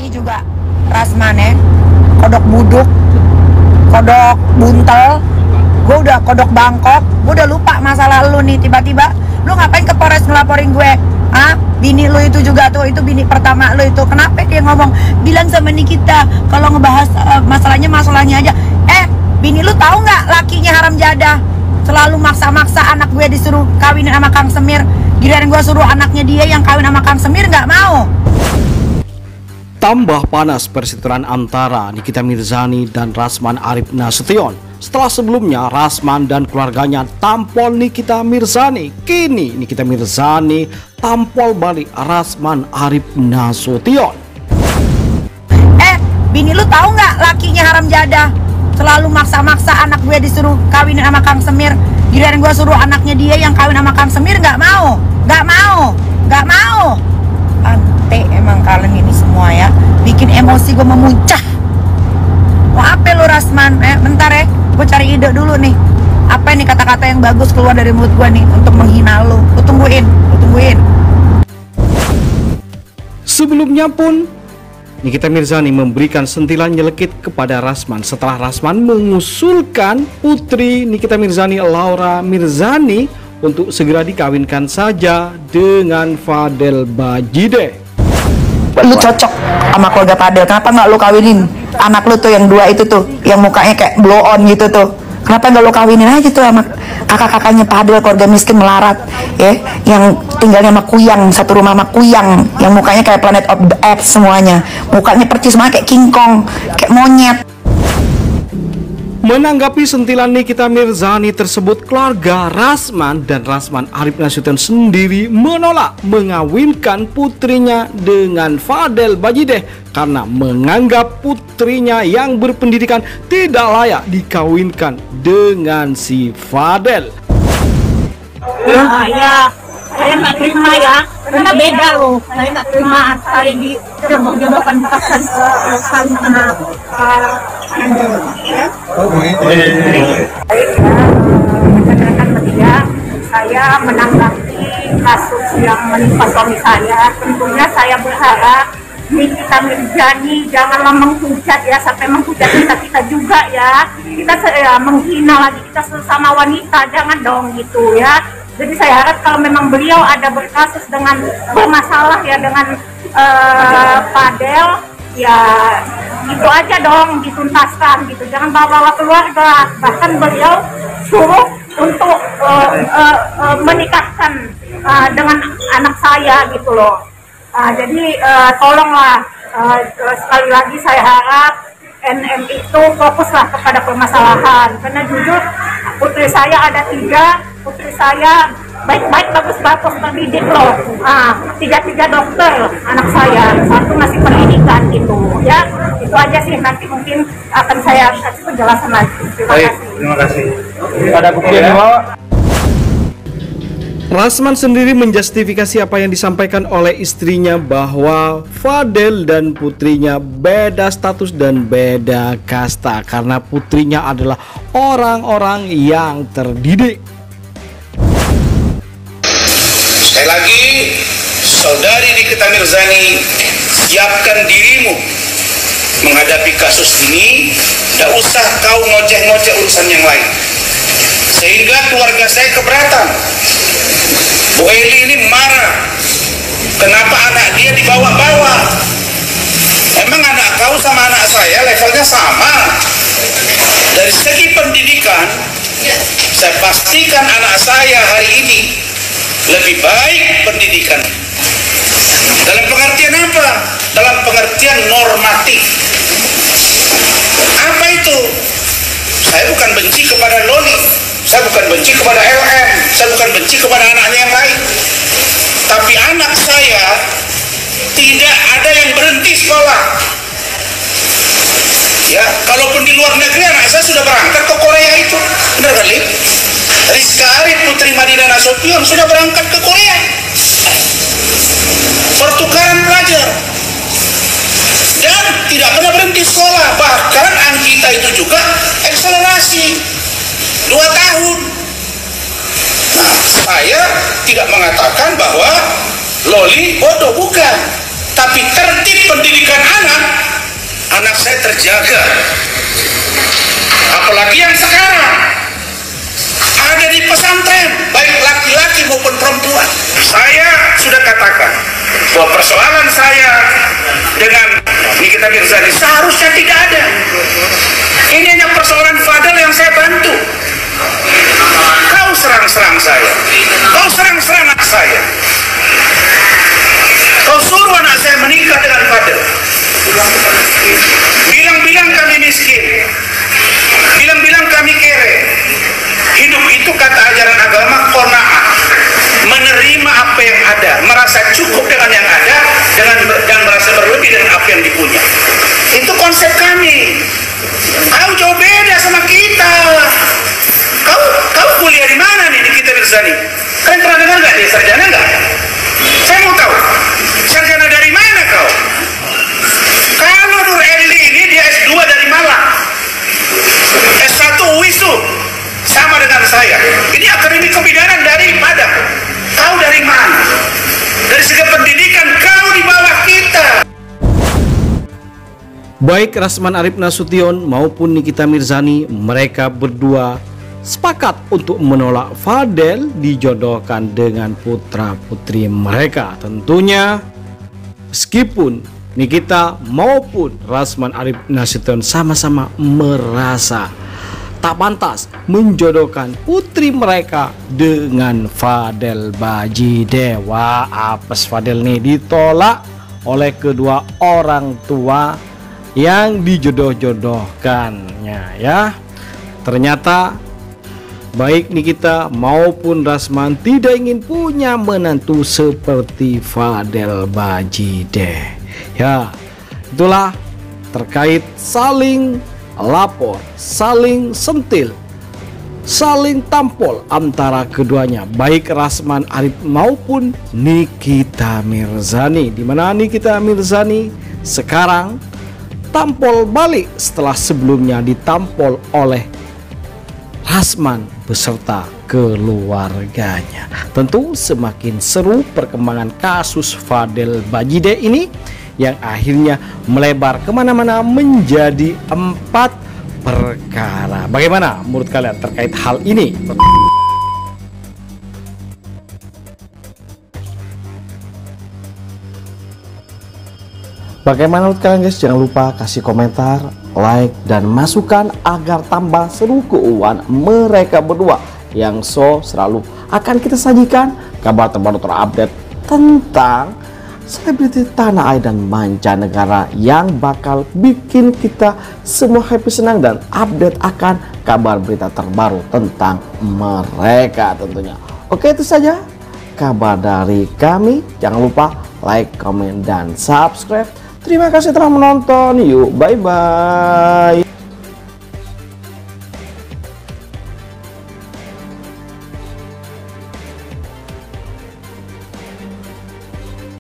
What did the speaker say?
Ini juga Rasman ya, kodok buduk, kodok buntel, gue udah kodok Bangkok, gue udah lupa masalah lu nih. Tiba-tiba lu ngapain ke Polres ngelaporin gue? Ah, bini lu itu juga tuh, itu bini pertama lu itu. Kenapa dia ngomong bilang sama Nikita kalau ngebahas masalahnya aja. Bini lu tahu nggak lakinya haram jadah, selalu maksa-maksa anak gue disuruh kawinin sama Kang Semir. Giliran gue suruh anaknya dia yang kawin sama Kang Semir, nggak mau. Tambah panas persituran antara Nikita Mirzani dan Rasman Arif Nasution. Setelah sebelumnya Rasman dan keluarganya tampol Nikita Mirzani, kini Nikita Mirzani tampol balik Rasman Arif Nasution. Bini lu tahu nggak lakinya haram jadah, selalu maksa-maksa anak gue disuruh kawinin sama Kang Semir. Giliran gue suruh anaknya dia yang kawin sama Kang Semir, nggak mau. Ante emang kalian ini semua ya, bikin emosi gue memuncah. Mau apa lu Rasman? Bentar ya, gue cari ide dulu nih. Apa nih kata-kata yang bagus keluar dari mulut gue nih untuk menghina lu? Lu tungguin. Sebelumnya pun Nikita Mirzani memberikan sentilan nyelekit kepada Rasman setelah Rasman mengusulkan putri Nikita Mirzani, Laura Mirzani, untuk segera dikawinkan saja dengan Fadel Bajideh. Lu cocok sama keluarga Fadel, kenapa nggak lu kawinin anak lu tuh yang dua itu tuh, yang mukanya kayak blow on gitu tuh? Kenapa nggak lu kawinin aja tuh sama kakak-kakaknya Fadel, keluarga miskin melarat ya, yang tinggalnya sama Kuyang, satu rumah sama Kuyang, yang mukanya kayak Planet of the Apes semuanya, mukanya percis semuanya kayak King Kong, kayak monyet. Menanggapi sentilan Nikita Mirzani tersebut, keluarga Rasman dan Rasman Arif Nasution sendiri menolak mengawinkan putrinya dengan Fadel Bajideh karena menganggap putrinya yang berpendidikan tidak layak dikawinkan dengan si Fadel. Saya nggak terima ya, karena beda loh. Saya nggak terima saya dijodoh-jodohkan pasangan anak. Saya menanggapi kasus yang menimpa suami saya. Tentunya saya berharap Nikita Mirzani janganlah menghujat ya, sampai menghujat kita juga ya. Kita menghina lagi kita sesama wanita, jangan dong gitu ya. Jadi saya harap kalau memang beliau ada berkasus dengan bermasalah ya dengan Fadel, ya itu aja dong dituntaskan gitu, jangan bawa-bawa keluarga. Bahkan beliau suruh untuk menikahkan dengan anak saya gitu loh. Jadi tolonglah, sekali lagi saya harap NM itu fokuslah kepada permasalahan, karena jujur putri saya ada 3, putri saya baik-baik, bagus-bagus terdidik loh. 3 dokter anak saya, 1 masih pendidikan gitu ya. Itu aja sih, nanti mungkin akan saya kasih penjelasan lagi. Terima kasih. Ada bukti yang dibawa? Rasman sendiri menjustifikasi apa yang disampaikan oleh istrinya bahwa Fadel dan putrinya beda status dan beda kasta karena putrinya adalah orang-orang yang terdidik. Sekali lagi, saudari Nikita Mirzani, siapkan dirimu menghadapi kasus ini. Tidak usah kau ngoceh-ngoceh urusan yang lain, sehingga keluarga saya keberatan. Bu Eli ini marah, kenapa anak dia dibawa-bawa? Emang anak kau sama anak saya levelnya sama? Dari segi pendidikan, saya pastikan anak saya hari ini lebih baik pendidikan. Dalam pengertian apa? Dalam pengertian normatif. Apa itu? Saya bukan benci kepada Loli, saya bukan benci kepada LM, saya bukan benci kepada anaknya yang lain. Tapi anak saya tidak ada yang berhenti sekolah. Ya, kalaupun di luar negeri anak saya sudah berangkat ke Korea itu. Benar kan, Lip? Rizka Arif, putri Madinah Nasution sudah berangkat ke Korea. Pertukaran pelajar. Dan tidak pernah berhenti sekolah. Bahkan Anggita itu juga akselerasi 2 tahun. Nah, saya tidak mengatakan bahwa Loli bodoh, bukan. Tapi tertib pendidikan anak saya terjaga. Apalagi yang sekarang ada di pesantren, baik laki-laki maupun perempuan. Saya sudah katakan bahwa persoalan saya dengan Nikita Mirzani seharusnya tidak ada. Ini hanya persoalan Fadel yang saya bantu. Kau serang-serang saya, kau serang-serang anak saya, kau suruh anak saya menikah dengan Fadel. Bilang-bilang kami miskin, bilang-bilang kami kere. Hidup itu kata ajaran agama qanaah, menerima apa yang ada, merasa cukup dengan yang ada, dan merasa berlebih dengan apa yang dipunya. Itu konsep kami. Kau jauh beda sama kita. Kau kuliah di mana nih Nikita Mirzani? Kalian pernah dengar nggak dia sarjana nggak? Saya mau tahu. Sarjana dari mana kau? Kalau Nur Eli ini dia S2 dari Malang, S1 UISU, sama dengan saya. Ini akademi kebidanan dari Padang. Kau dari mana? Dari segi pendidikan kau di bawah kita. Baik Rasman Arif Nasution maupun Nikita Mirzani, mereka berdua sepakat untuk menolak Fadel dijodohkan dengan putra-putri mereka. Tentunya meskipun Nikita maupun Rasman Arif Nasution sama-sama merasa tak pantas menjodohkan putri mereka dengan Fadel Bajideh. Wah, apes Fadel nih ditolak oleh kedua orang tua yang dijodoh-jodohkannya ya. Ternyata baik Nikita maupun Rasman tidak ingin punya menantu seperti Fadel Bajideh ya. Itulah terkait saling lapor, saling sentil, saling tampol antara keduanya, baik Rasman Arif maupun Nikita Mirzani, di mana Nikita Mirzani sekarang tampol balik setelah sebelumnya ditampol oleh Rasman beserta keluarganya. Tentu semakin seru perkembangan kasus Fadel Bajideh ini yang akhirnya melebar kemana-mana menjadi 4 perkara. Bagaimana menurut kalian terkait hal ini? Bagaimana menurut kalian guys? Jangan lupa kasih komentar, like, dan masukan agar tambah seru keuangan mereka berdua yang selalu akan kita sajikan kabar terbaru terupdate tentang selebriti tanah air dan mancanegara yang bakal bikin kita semua happy, senang, dan update akan kabar berita terbaru tentang mereka tentunya. Oke, itu saja kabar dari kami. Jangan lupa like, komen, dan subscribe. Terima kasih telah menonton. Yuk, bye-bye.